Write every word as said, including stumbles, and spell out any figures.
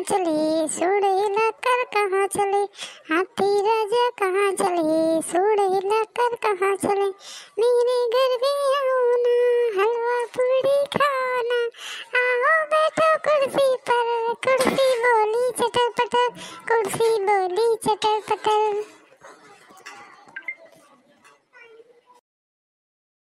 चले, सूढ़ हिलाकर कहाँ चले, हाथी राजा कहाँ चले, सूढ़ हिलाकर कहाँ चले। मेरे घर भी आओ ना, हलवा पूरी खाना, आओ बैठो कुर्सी पर, कुर्सी बोली चटर पटर, कुर्सी बोली चटर पटर।